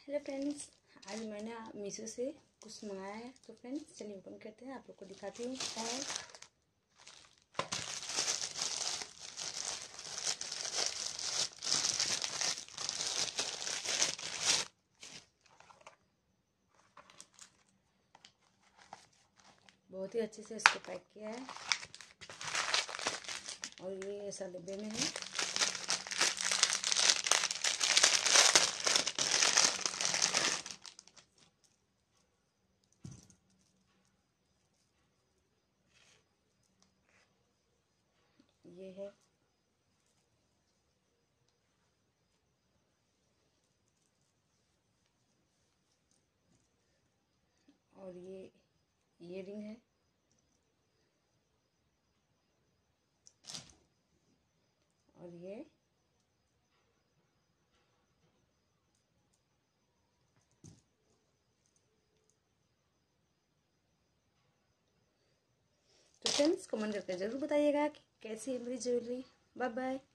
Hello friends, आज मैंने मीशो से कुछ मंगाया है। तो फ्रेंड्स चलिए ओपन करते हैं, आप लोग को दिखाती हूँ क्या है। बहुत ही अच्छे से इसको पैक किया है और ये ऐसा डिब्बे में है। ये है और ये रिंग है और ये तो फ्रेंड्स कमेंट करके ज़रूर बताइएगा कि कैसी है मेरी ज्वेलरी। Bye bye.